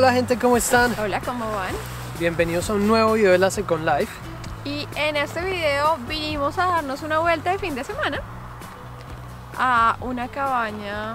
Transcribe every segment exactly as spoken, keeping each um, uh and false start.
Hola gente, ¿cómo están? Hola, ¿cómo van? Bienvenidos a un nuevo video de la Second Life. Y en este video vinimos a darnos una vuelta de fin de semana a una cabaña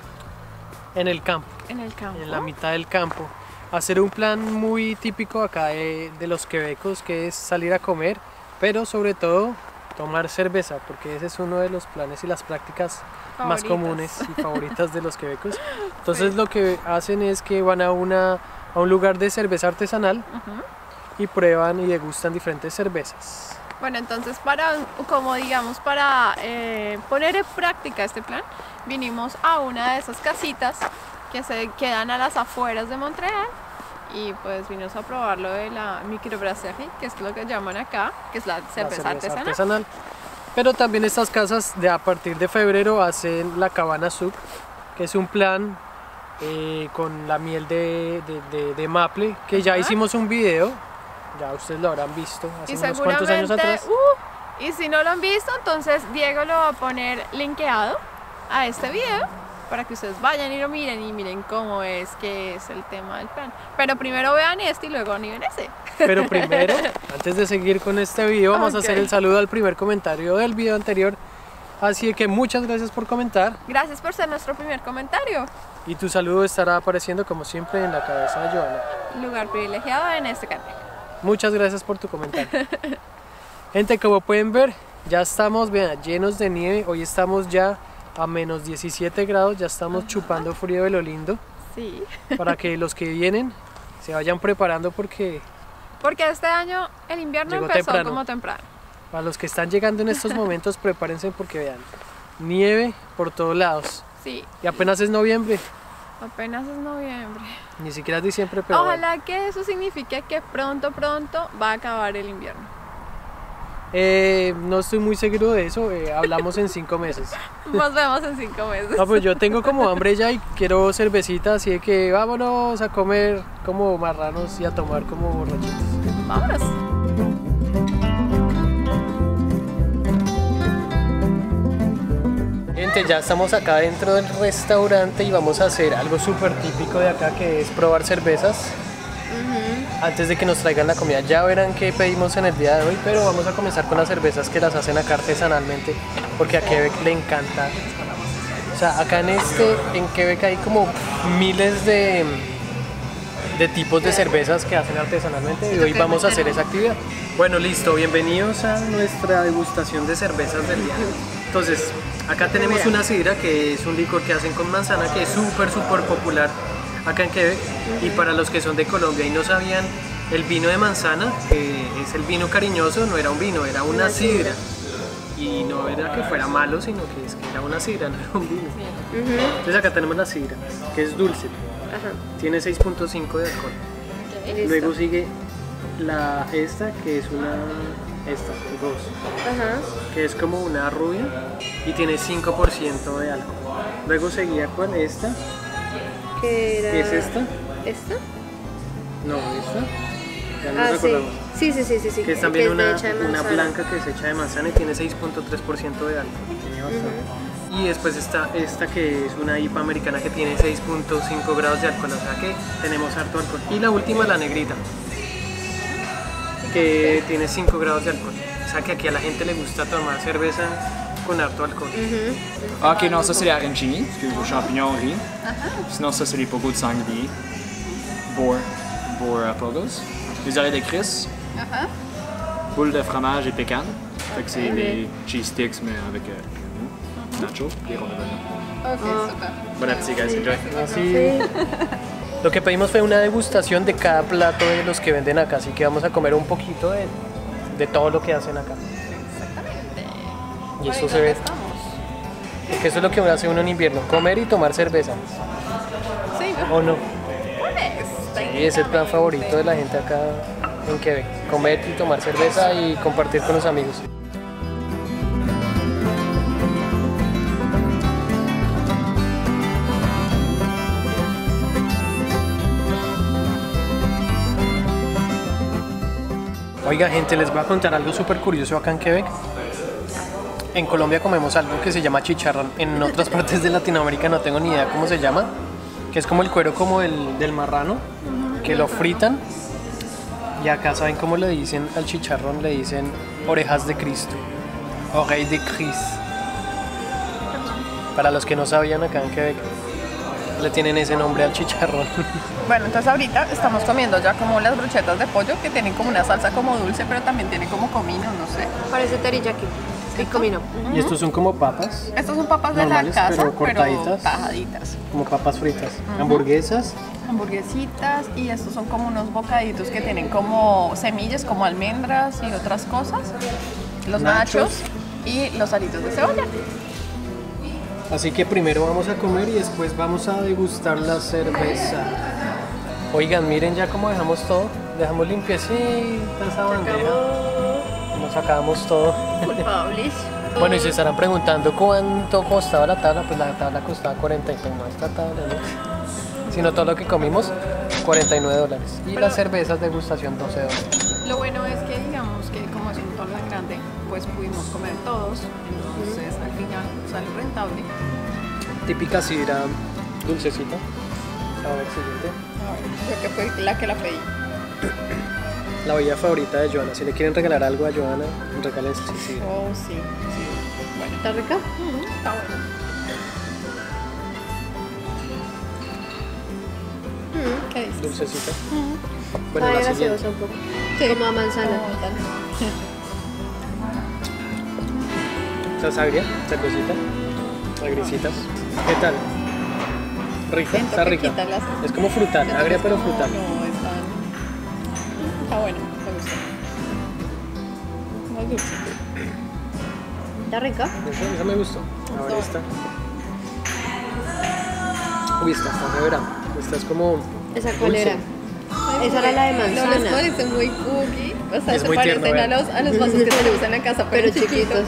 En el campo, en el campo. en la mitad del campo. Hacer un plan muy típico acá de, de los quebecos, que es salir a comer, pero sobre todo tomar cerveza, porque ese es uno de los planes y las prácticas Favoritas. más comunes y favoritas de los quebecos. Entonces Sí. lo que hacen es que van a, una, a un lugar de cerveza artesanal Ujú. y prueban y degustan diferentes cervezas. Bueno, entonces para, como digamos, para eh, poner en práctica este plan, vinimos a una de esas casitas que se quedan a las afueras de Montreal y pues vinimos a probar lo de la microbrasserie, que es lo que llaman acá, que es la cerveza, La artesanal. artesanal. Pero también estas casas de a partir de febrero hacen la cabana sub, que es un plan eh, con la miel de, de, de, de maple, que ya Ajá. hicimos un video, ya ustedes lo habrán visto hace Y unos cuantos años seguramente, atrás. uh, y si no lo han visto, entonces Diego lo va a poner linkeado a este video para que ustedes vayan y lo miren y miren cómo es, que es el tema del plan. Pero primero vean este y luego ni ven ese. Pero primero, antes de seguir con este video, vamos a hacer Ok. el saludo al primer comentario del video anterior. Así que muchas gracias por comentar. Gracias por ser nuestro primer comentario. Y tu saludo estará apareciendo como siempre en la cabeza de Joana. Lugar privilegiado en este canal. Muchas gracias por tu comentario. Gente, como pueden ver, ya estamos, vean, llenos de nieve. Hoy estamos ya a menos diecisiete grados, ya estamos chupando frío de lo lindo. Sí. Para que los que vienen se vayan preparando, porque Porque este año el invierno Llegó empezó temprano. como temprano. para los que están llegando en estos momentos, prepárense porque vean, nieve por todos lados. Sí. Y apenas es noviembre, Apenas es noviembre. ni siquiera es diciembre, pero bueno. Ojalá que eso signifique que pronto, pronto va a acabar el invierno. Eh, no estoy muy seguro de eso, eh, hablamos en cinco meses. Nos vemos en cinco meses. No, pues yo tengo como hambre ya y quiero cervecita, así de que vámonos a comer como marranos y a tomar como borrachitos. Vámonos. Gente, ya estamos acá dentro del restaurante y vamos a hacer algo súper típico de acá, que es probar cervezas antes de que nos traigan la comida. Ya verán qué pedimos en el día de hoy, pero vamos a comenzar con las cervezas que las hacen acá artesanalmente, porque a Quebec le encanta. O sea, acá en este, en Quebec hay como miles de, de tipos de cervezas que hacen artesanalmente, y hoy vamos a hacer esa actividad. Bueno, listo, bienvenidos a nuestra degustación de cervezas del día. Entonces, acá tenemos una sidra, que es un licor que hacen con manzana, que es súper, súper popular acá en Quebec. Y para los que son de Colombia y no sabían, el vino de manzana, que es el vino cariñoso, no era un vino, era una sidra. Y no era que fuera malo, sino que, es que era una sidra, no era un vino. Entonces acá tenemos la sidra, que es dulce, Ajá. tiene seis punto cinco de alcohol. Luego sigue la esta, que es una, esta, dos, Ajá. que es como una rubia y tiene cinco por ciento de alcohol. Luego seguía con esta, ¿Qué era? que es esta, ¿Esta? no, esta, ya no Ah, nos sí. acordamos. Sí, sí, sí, sí, sí. Que es también de una, hecha de una manzana. blanca que es hecha de manzana y tiene seis punto tres por ciento de alcohol. Tiene bastante. Y después está esta, que es una I P A americana, que tiene seis punto cinco grados de alcohol, o sea que tenemos harto alcohol. Y la última, la negrita, que tiene cinco grados de alcohol. O sea que aquí a la gente le gusta tomar cerveza con harto alcohol. Ah, ok, non, ça c'est les arancini, parce que les champignons riz. Sinon, ça c'est les pogos de sanglier. Boar, boar uh, pogos. Les oreilles de Chris. Boules de fromage et pécan. Fait que c'est des cheese sticks, mais avec euh, nachos et rondelles. Ok, super. Bon appétit, guys. Enjoy. Así. Lo que pedimos fue una degustación de cada plato de los que venden acá, así que vamos a comer un poquito de, de todo lo que hacen acá. Y eso se ve, porque eso es lo que hace uno en invierno, comer y tomar cerveza, Sí, ¿o no? pues, Sí, es el plan favorito de la gente acá en Quebec, comer y tomar cerveza y compartir con los amigos. Oiga gente, les voy a contar algo súper curioso acá en Quebec. En Colombia comemos algo que se llama chicharrón. En otras partes de Latinoamérica no tengo ni idea cómo se llama. Que es como el cuero como del, del marrano. que lo fritan. Y acá saben cómo le dicen al chicharrón, le dicen orejas de Cristo. Oreille de Christ. Para los que no sabían, acá en Quebec le tienen ese nombre al chicharrón. Bueno, entonces ahorita estamos comiendo ya como las brochetas de pollo que tienen como una salsa como dulce, pero también tiene como comino, no sé. Parece teriyaki y comino. Y estos son como papas. Estos son papas normales, de la casa, pero cortaditas, pero tajaditas. Como papas fritas. Uh-huh. Hamburguesas. Hamburguesitas, y estos son como unos bocaditos que tienen como semillas, como almendras y otras cosas. Los nachos, nachos y los aritos de cebolla. Así que primero vamos a comer y después vamos a degustar la cerveza. Oigan, miren ya cómo dejamos todo. Dejamos limpiecita esa bandeja. Nos acabamos todo. Culpables. Bueno, y se estarán preguntando cuánto costaba la tabla. Pues la tabla costaba cuarenta y nueve, no esta tabla, ¿no? Sino todo lo que comimos, cuarenta y nueve dólares. Y Pero las cervezas degustación, doce dólares. Lo bueno es que digamos que como es un tour tan grande, pues pudimos comer todos. Entonces al final sale rentable. Típica sidra dulcecita. A ver, siguiente. A ver, creo que fue la que la pedí. La bebida favorita de Joana. Si le quieren regalar algo a Joana, regalen su sidra. Oh, sí, sí. Bueno, ¿está rica? Uh-huh. Está bueno. Uh-huh. ¿Qué dices? Dulcecita. Uh-huh. Bueno, Ay, la siguiente. un poco. Sí. Como a manzana. ¿Esta es agria? ¿Cervecita? Agrisitas. ¿Qué tal? ¿Rica? Siento Está que rica. quita las- Es como frutal, Siento agria que pero es como- frutal. No, es tan... Está bueno, me gusta. Más dulce. ¿Está rica? Esa, esa me gustó. Ahora Gustó. esta. Uy, esta está severa. Esta es como ¿Esa cuál dulce. era? Esa era la de No les manzana. parece muy cookie. O sea, Es se muy parecen tierno, a, vean. los, a los vasos que se usan en la casa, pero, Pero chiquitos.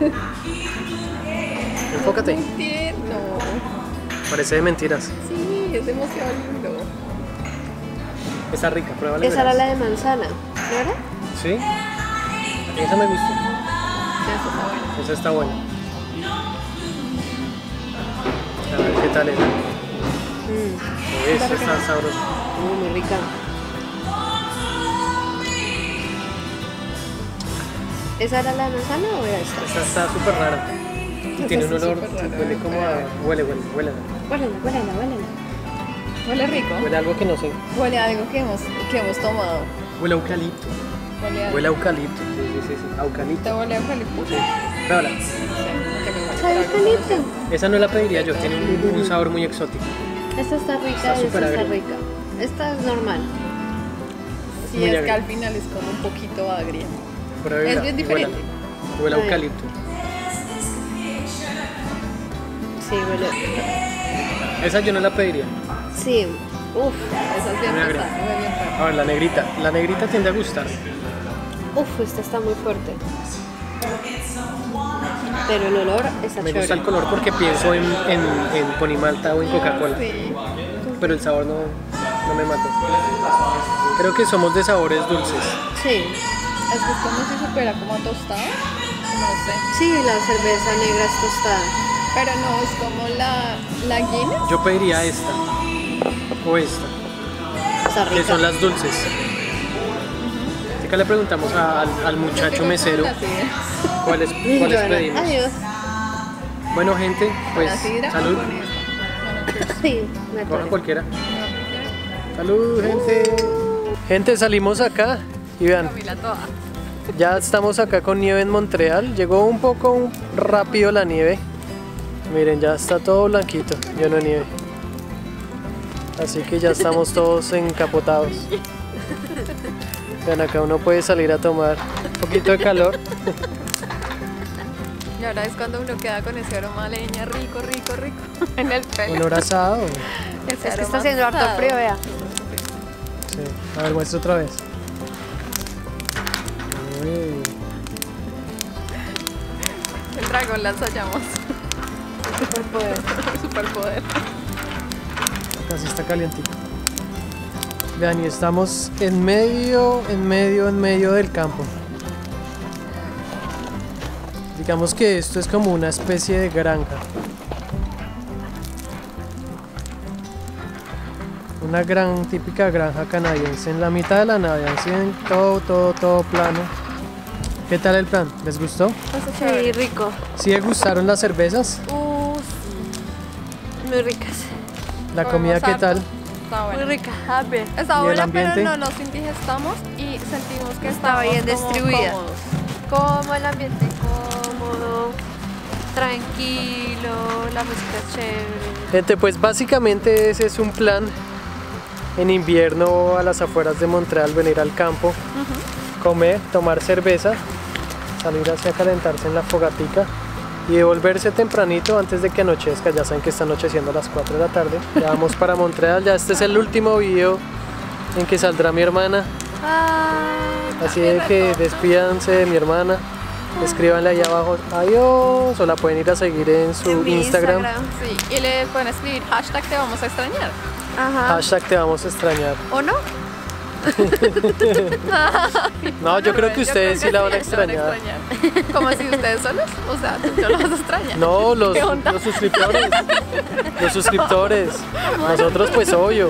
Enfócate. Muy tierno. Parece de mentiras. Sí, es demasiado lindo. Está rica, pruébala. y Esa era verás. la de manzana, ¿no era? ¿Sí? Esa me gustó. Sí, eso está bueno. Esa está buena. A ver qué tal es. Mm, Esa está sabrosa. muy, muy rica. ¿Esa era la de manzana o era esta? Esta está súper rara. Y Esa tiene un está olor, súper rara, huele como a... Huele, huele, huele. Huélala, huélala, huélala. Huele rico. Huele a algo que no sé. Huele a algo que hemos, que hemos tomado. Huele a eucalipto. Huele a... Huele a eucalipto. Sí, sí, sí, sí. A eucalipto. ¿Te huele a eucalipto? Sí. Pruébala. Sí, que me huele ¿Sabe a eucalipto? Esa no la pediría yo, tiene un, un sabor muy exótico. Esta está rica, Está esta súper está agria. rica. Esta es normal. Sí, Muy es que agria. al final es como un poquito agria. Pruébela, Es bien diferente. huélala. Huele a A ver. eucalipto. Sí, huele. Esa yo no la pediría. Sí, uff, Esa es bien Muy agria. pesada, muy bien fuerte. A ver, la negrita. La negrita tiende a gustar. uff, esta está muy fuerte. Pero el olor está Me chévere. gusta el color porque pienso en, en, en Ponimalta o en Coca-Cola. Sí. Pero el sabor no, no me mata. Creo que somos de sabores dulces. Sí, Es que es como si supera como a tostada. No sé. sí, la cerveza negra es tostada. Pero no, es como la, la Guinness. Yo pediría esta. O esta. Está Que rica. son las dulces. Así que le preguntamos a- al, al muchacho mesero La sidra. cuáles, cuáles Joana, pedimos. adiós. Bueno, gente, pues La sidra salud. con esta. Bueno, cheers. Sí, me Coja acuerdo. cualquiera. Salud, gente. Gente, salimos acá y vean, Camila toda. ya estamos acá con nieve en Montreal. Llegó un poco rápido la nieve. Miren, ya está todo blanquito, lleno de nieve. Así que ya estamos todos encapotados. Vean, acá uno puede salir a tomar un poquito de calor. Y ahora es cuando uno queda con ese aroma a leña rico, rico, rico en el pelo. Olor asado. Ese Es que aroma está haciendo harto asado. frío, vea. Sí. A ver, muestra otra vez. Uy. El dragón la ensayamos. Superpoder. Superpoder. Casi está calientito. Vean, y estamos en medio, en medio, en medio del campo. Digamos que esto es como una especie de granja. Una gran, típica granja canadiense en la mitad de la nave, así en todo, todo, todo plano. ¿Qué tal el plan? ¿Les gustó? Sí, rico. ¿Sí les gustaron las cervezas? Uf, muy ricas. ¿La comida qué tal? Está Muy buena. rica. Happy. Está ¿Y el buena, ambiente? pero no nos indigestamos y sentimos que Estaba estamos bien como distribuida. cómodos. Como el ambiente cómodo, tranquilo, la música es chévere. Gente, pues básicamente ese es un plan en invierno a las afueras de Montreal, venir al campo, comer, tomar cerveza, salir hacia calentarse en la fogatica y devolverse tempranito antes de que anochezca. Ya saben que está anocheciendo a las cuatro de la tarde. Ya vamos para Montreal, ya este es el último video en que saldrá mi hermana. Ay, Así de que despídanse de mi hermana, escríbanle ahí abajo adiós o la pueden ir a seguir en su en mi Instagram. Sí, y le pueden escribir hashtag te vamos a extrañar. Ajá. Hashtag te vamos a extrañar. ¿O no? No, yo creo que Yo ustedes sí la van a sí, extrañar. extrañar. ¿Cómo así ustedes solos? O sea, tú no los vas a extrañar. No, los, ¿Qué onda? los suscriptores. Los suscriptores. Nosotros pues obvio.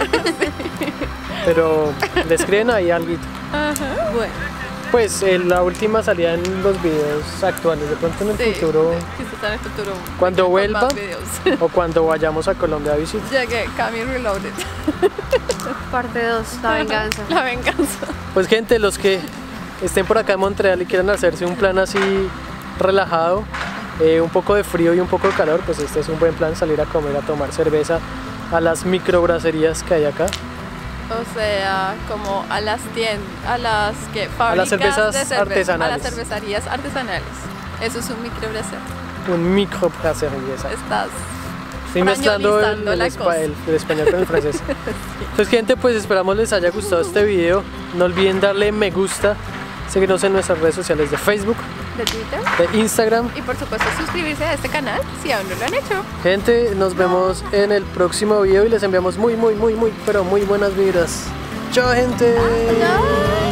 Pero le escriben ahí algo. Bueno. Pues eh, la última salida en los videos actuales. De pronto en el Sí, futuro quizás en el futuro. Cuando con vuelva. más videos. o cuando vayamos a Colombia a visitar. Llegué, Cami Reloaded. Parte dos, la venganza. La venganza. Pues gente, los que estén por acá en Montreal y quieran hacerse un plan así relajado, eh, un poco de frío y un poco de calor, pues este es un buen plan, salir a comer, a tomar cerveza a las microbraserías que hay acá. O sea, como a las tiendas, a las que fábricas las cervezas de cerveza, artesanales. a las cervecerías artesanales. Eso es un microbraser. Un microbrasería, exacto. Estás Estoy mezclando el, frañolizando el la espa- cosa. el- el español con el francés. Entonces gente, pues esperamos les haya gustado este video. No olviden darle me gusta, seguirnos en nuestras redes sociales de Facebook, de Twitter. de Instagram. Y por supuesto suscribirse a este canal si aún no lo han hecho. Gente, nos vemos en el próximo video y les enviamos muy, muy, muy, muy, pero muy buenas vibras. Chao gente. Adiós.